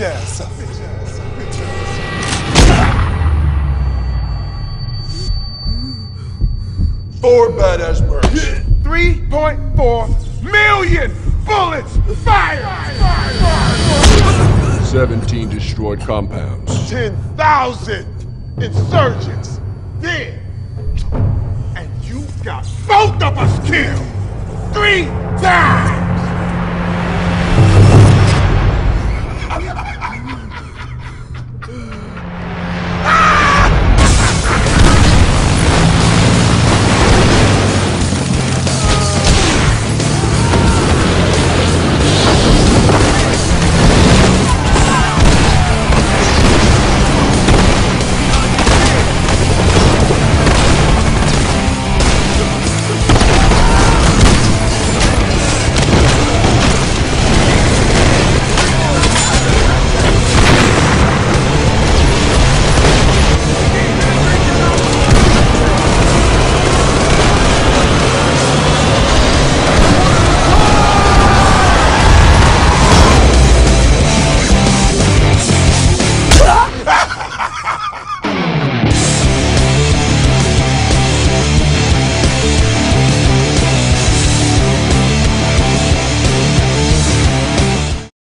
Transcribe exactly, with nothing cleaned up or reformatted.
bitch ass up. Four badass birds. three point four million bullets fired! seventeen destroyed compounds. ten thousand insurgents dead. And you got both of us killed three times!